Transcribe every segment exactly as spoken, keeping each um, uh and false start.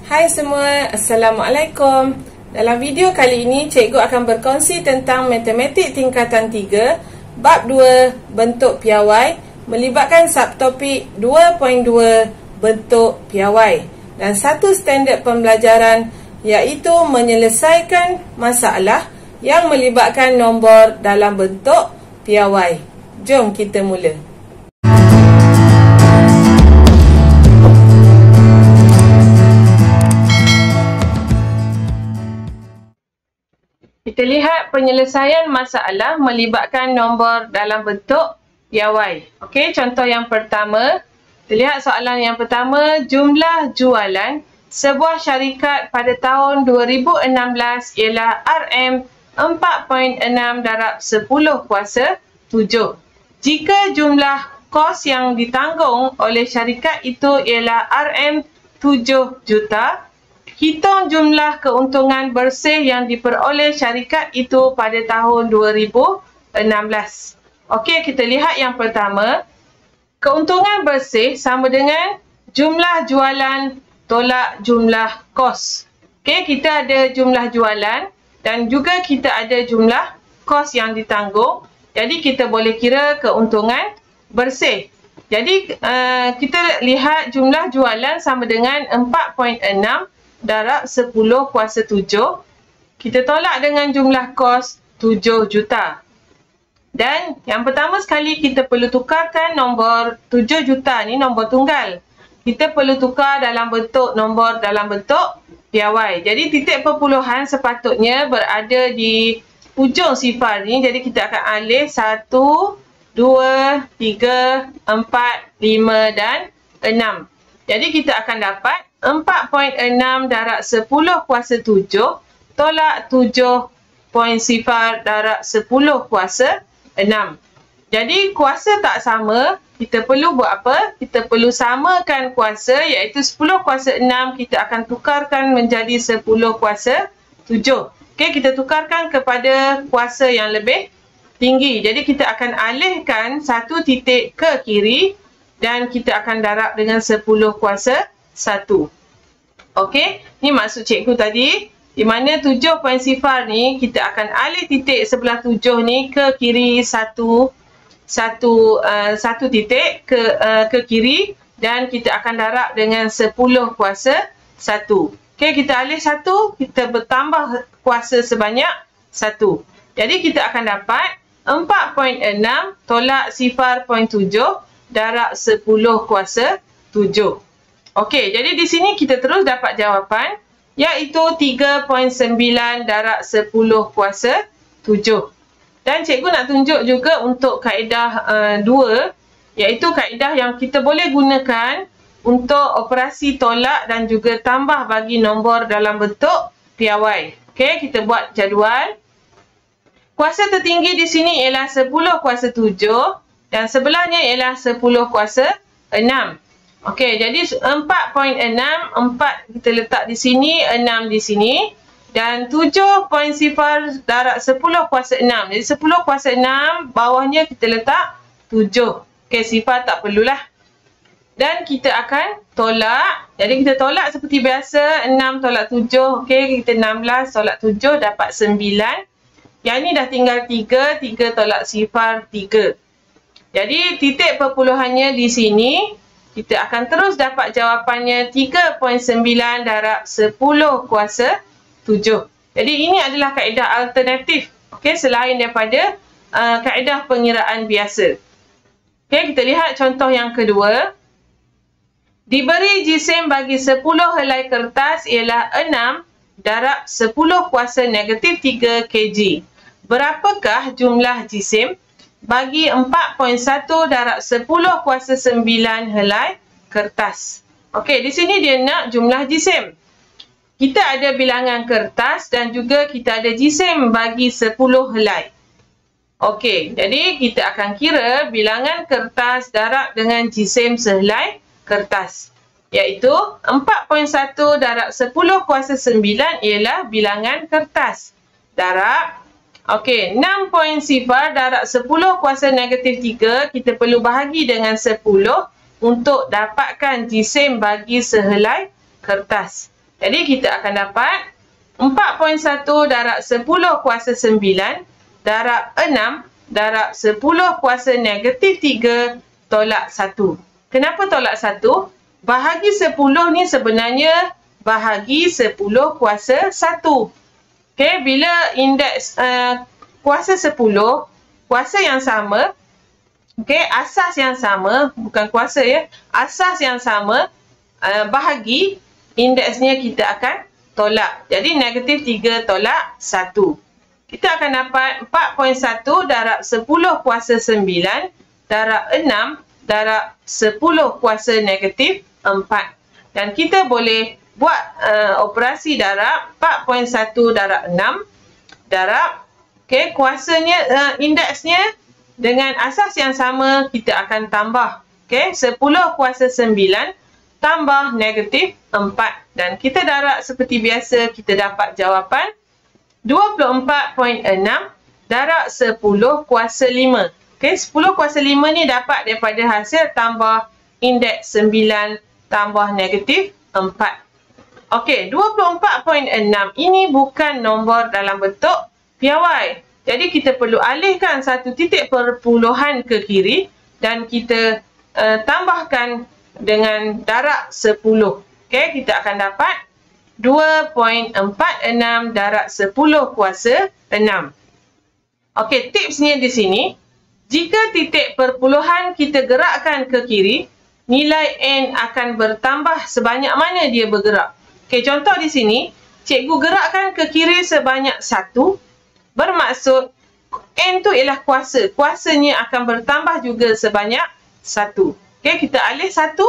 Hai semua, Assalamualaikum. Dalam video kali ini, cikgu akan berkongsi tentang matematik tingkatan tiga, bab dua, bentuk piawai, melibatkan subtopik dua titik dua, bentuk piawai, dan satu standard pembelajaran, iaitu menyelesaikan masalah yang melibatkan nombor dalam bentuk piawai. Jom kita mula. Kita lihat penyelesaian masalah melibatkan nombor dalam bentuk piawai. Okey, contoh yang pertama. Kita lihat soalan yang pertama. Jumlah jualan sebuah syarikat pada tahun dua ribu enam belas ialah R M empat perpuluhan enam darab sepuluh kuasa tujuh. Jika jumlah kos yang ditanggung oleh syarikat itu ialah R M tujuh juta, hitung jumlah keuntungan bersih yang diperoleh syarikat itu pada tahun dua ribu enam belas. Okey, kita lihat yang pertama. Keuntungan bersih sama dengan jumlah jualan tolak jumlah kos. Okey, kita ada jumlah jualan dan juga kita ada jumlah kos yang ditanggung. Jadi, kita boleh kira keuntungan bersih. Jadi, uh, kita lihat jumlah jualan sama dengan empat perpuluhan enam darab sepuluh kuasa tujuh. Kita tolak dengan jumlah kos tujuh juta. Dan yang pertama sekali kita perlu tukarkan nombor tujuh juta ni nombor tunggal. Kita perlu tukar dalam bentuk nombor dalam bentuk piawai. Jadi titik perpuluhan sepatutnya berada di ujung sifar ni. Jadi kita akan alih satu, dua, tiga, empat, lima dan enam. Jadi kita akan dapat empat perpuluhan enam darab sepuluh kuasa tujuh tolak tujuh perpuluhan sifar darab sepuluh kuasa enam. Jadi kuasa tak sama, kita perlu buat apa? Kita perlu samakan kuasa, iaitu sepuluh kuasa enam kita akan tukarkan menjadi sepuluh kuasa tujuh. Okey, kita tukarkan kepada kuasa yang lebih tinggi. Jadi kita akan alihkan satu titik ke kiri dan kita akan darab dengan sepuluh kuasa satu. Okey, ni maksud cikgu tadi. Di mana tujuh perpuluhan sifar ni, kita akan alih titik sebelah tujuh ni ke kiri satu, satu, uh, satu titik ke, uh, ke kiri dan kita akan darab dengan sepuluh kuasa satu. Okey, kita alih satu, kita bertambah kuasa sebanyak satu. Jadi kita akan dapat empat perpuluhan enam tolak sifar perpuluhan tujuh darab sepuluh kuasa tujuh. Okey, jadi di sini kita terus dapat jawapan, iaitu tiga perpuluhan sembilan darab sepuluh kuasa tujuh. Dan cikgu nak tunjuk juga untuk kaedah uh, dua, iaitu kaedah yang kita boleh gunakan untuk operasi tolak dan juga tambah bagi nombor dalam bentuk piawai. Okey, kita buat jadual. Kuasa tertinggi di sini ialah sepuluh kuasa tujuh dan sebelahnya ialah sepuluh kuasa enam. Okey, jadi empat perpuluhan enam, empat kita letak di sini, enam di sini. Dan tujuh perpuluhan sifar darab sepuluh kuasa enam. Jadi sepuluh kuasa enam, bawahnya kita letak tujuh. Okey, sifar tak perlulah. Dan kita akan tolak. Jadi kita tolak seperti biasa, enam tolak tujuh. Okey, kita enam belas tolak tujuh dapat sembilan. Yang ni dah tinggal tiga, tiga tolak sifar tiga. Jadi titik perpuluhannya di sini. Kita akan terus dapat jawapannya tiga perpuluhan sembilan darab sepuluh kuasa tujuh. Jadi ini adalah kaedah alternatif. Okey, selain daripada uh, kaedah pengiraan biasa. Okey, kita lihat contoh yang kedua. Diberi jisim bagi sepuluh helai kertas ialah enam darab sepuluh kuasa negatif tiga kilogram. Berapakah jumlah jisim bagi empat perpuluhan satu darab sepuluh kuasa sembilan helai kertas? Okey, di sini dia nak jumlah jisim. Kita ada bilangan kertas dan juga kita ada jisim bagi sepuluh helai. Okey, jadi kita akan kira bilangan kertas darab dengan jisim sehelai kertas. Iaitu empat perpuluhan satu darab sepuluh kuasa sembilan ialah bilangan kertas. Darab. Okey, enam perpuluhan sifar darab sepuluh kuasa negatif tiga, kita perlu bahagi dengan sepuluh untuk dapatkan jisim bagi sehelai kertas. Jadi kita akan dapat empat perpuluhan satu darab sepuluh kuasa sembilan darab enam darab sepuluh kuasa negatif tiga tolak satu. Kenapa tolak satu? Bahagi sepuluh ni sebenarnya bahagi sepuluh kuasa satu. Okay, bila indeks uh, kuasa sepuluh, kuasa yang sama, okay, asas yang sama, bukan kuasa ya, asas yang sama, uh, bahagi indeksnya kita akan tolak. Jadi negatif tiga tolak satu. Kita akan dapat empat perpuluhan satu darab sepuluh kuasa sembilan darab enam darab sepuluh kuasa negatif empat. Dan kita boleh buat uh, operasi darab empat perpuluhan satu darab enam darab, okay, kuasanya, uh, indeksnya dengan asas yang sama kita akan tambah. Okay, sepuluh kuasa sembilan tambah negatif empat. Dan kita darab seperti biasa, kita dapat jawapan dua puluh empat perpuluhan enam darab sepuluh kuasa lima. Okay, sepuluh kuasa lima ni dapat daripada hasil tambah indeks sembilan tambah negatif empat. Okey, dua puluh empat perpuluhan enam ini bukan nombor dalam bentuk piawai. Jadi kita perlu alihkan satu titik perpuluhan ke kiri dan kita uh, tambahkan dengan darab sepuluh. Okey, kita akan dapat dua perpuluhan empat enam darab sepuluh kuasa enam. Okey, tipsnya di sini, jika titik perpuluhan kita gerakkan ke kiri, nilai N akan bertambah sebanyak mana dia bergerak. Okey, contoh di sini, cikgu gerakkan ke kiri sebanyak satu, bermaksud N tu ialah kuasa. Kuasanya akan bertambah juga sebanyak satu. Okey, kita alih satu,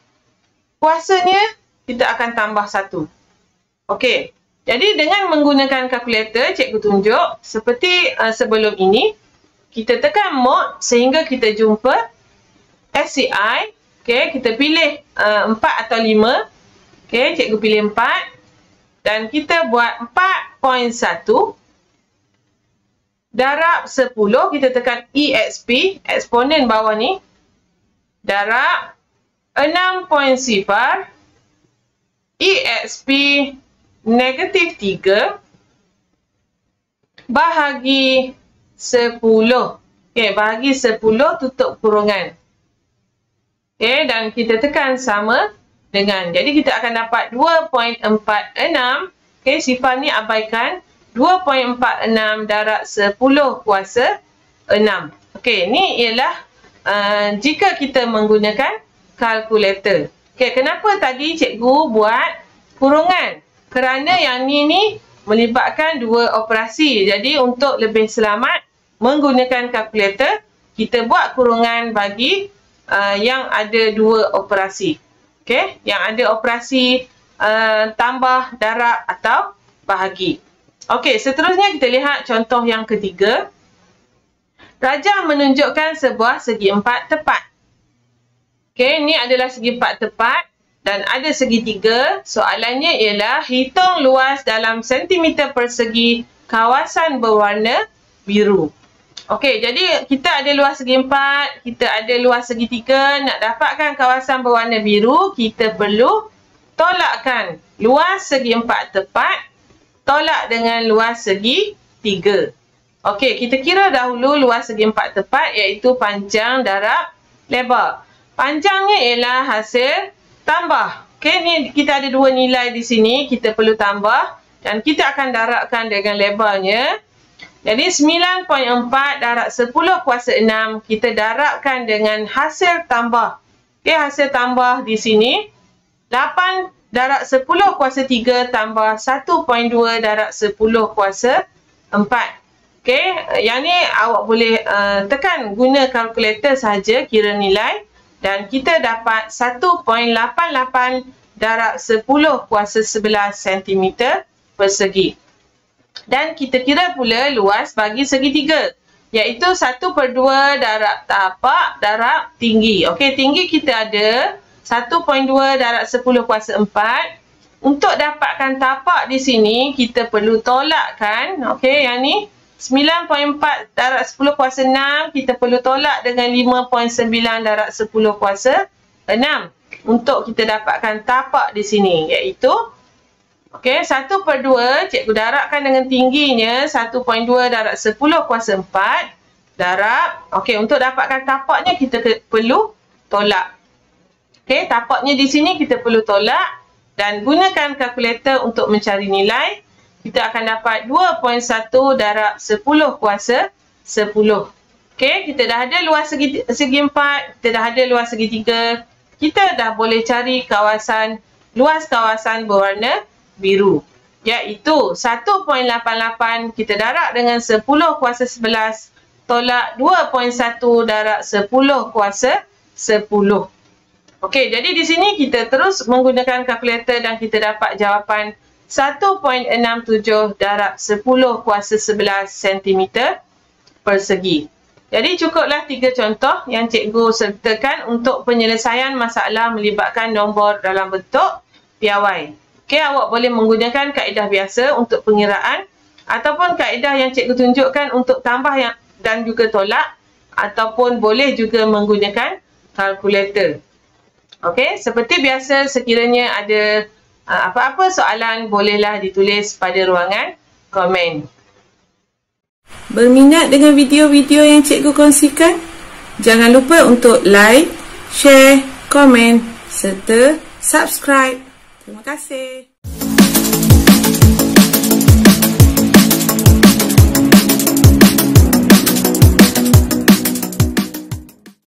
kuasanya kita akan tambah satu. Okey, jadi dengan menggunakan kalkulator, cikgu tunjuk seperti uh, sebelum ini. Kita tekan mode sehingga kita jumpa S C I. Okey, kita pilih uh, empat atau lima. Okey, cikgu pilih empat. Dan kita buat empat perpuluhan satu darab sepuluh. Kita tekan E X P, eksponen bawah ni. Darab enam perpuluhan kosong E X P negatif tiga bahagi sepuluh. Okey, bahagi sepuluh tutup kurungan. Okey, dan kita tekan sama dengan. Jadi kita akan dapat dua perpuluhan empat enam. Okey, sifar ni abaikan. dua perpuluhan empat enam darab sepuluh kuasa enam. Okey, ni ialah uh, jika kita menggunakan kalkulator. Okey, kenapa tadi cikgu buat kurungan? Kerana yang ni ni melibatkan dua operasi. Jadi untuk lebih selamat menggunakan kalkulator, kita buat kurungan bagi uh, yang ada dua operasi. Okey, yang ada operasi uh, tambah, darab atau bahagi. Okey, seterusnya kita lihat contoh yang ketiga. Rajah menunjukkan sebuah segi empat tepat. Okey, ini adalah segi empat tepat dan ada segitiga. Soalannya ialah hitung luas dalam sentimeter persegi kawasan berwarna biru. Okey, jadi kita ada luas segi empat, kita ada luas segitiga. Nak dapatkan kawasan berwarna biru, kita perlu tolakkan luas segi empat tepat tolak dengan luas segi tiga. Okey, kita kira dahulu luas segi empat tepat iaitu panjang darab lebar. Panjangnya ialah hasil tambah. Okey, ni kita ada dua nilai di sini, kita perlu tambah dan kita akan darabkan dengan lebarnya. Jadi sembilan perpuluhan empat darab sepuluh kuasa enam kita darabkan dengan hasil tambah. Okey, hasil tambah di sini lapan darab sepuluh kuasa tiga tambah satu perpuluhan dua darab sepuluh kuasa empat. Okey, yang ni awak boleh uh, tekan guna kalkulator saja kira nilai dan kita dapat satu perpuluhan lapan lapan darab sepuluh kuasa sebelas sentimeter persegi. Dan kita kira pula luas bagi segitiga iaitu satu per dua darab tapak darab tinggi. Okey, tinggi kita ada satu perpuluhan dua darab sepuluh kuasa empat. Untuk dapatkan tapak di sini kita perlu tolakkan. Okey, yang ni sembilan perpuluhan empat darab sepuluh kuasa enam kita perlu tolak dengan lima perpuluhan sembilan darab sepuluh kuasa enam untuk kita dapatkan tapak di sini iaitu Okey, satu per dua cikgu darabkan dengan tingginya satu perpuluhan dua darab sepuluh kuasa empat. Darab. Okey, untuk dapatkan tapaknya kita perlu tolak. Okey, tapaknya di sini kita perlu tolak dan gunakan kalkulator untuk mencari nilai. Kita akan dapat dua perpuluhan satu darab sepuluh kuasa sepuluh. Okey, kita dah ada luas segi, segi empat, kita dah ada luas segi tiga. Kita dah boleh cari kawasan, luas kawasan berwarna biru. Iaitu satu perpuluhan lapan lapan kita darab dengan sepuluh kuasa sebelas. Tolak dua perpuluhan satu darab sepuluh kuasa sepuluh. Okey, jadi di sini kita terus menggunakan kalkulator dan kita dapat jawapan satu perpuluhan enam tujuh darab sepuluh kuasa sebelas sentimeter persegi. Jadi cukuplah tiga contoh yang cikgu sertakan untuk penyelesaian masalah melibatkan nombor dalam bentuk piawai. Okey, awak boleh menggunakan kaedah biasa untuk pengiraan ataupun kaedah yang cikgu tunjukkan untuk tambah yang dan juga tolak, ataupun boleh juga menggunakan kalkulator. Okey, seperti biasa sekiranya ada apa-apa uh, soalan bolehlah ditulis pada ruangan komen. Berminat dengan video-video yang cikgu kongsikan? Jangan lupa untuk like, share, komen serta subscribe. Terima kasih.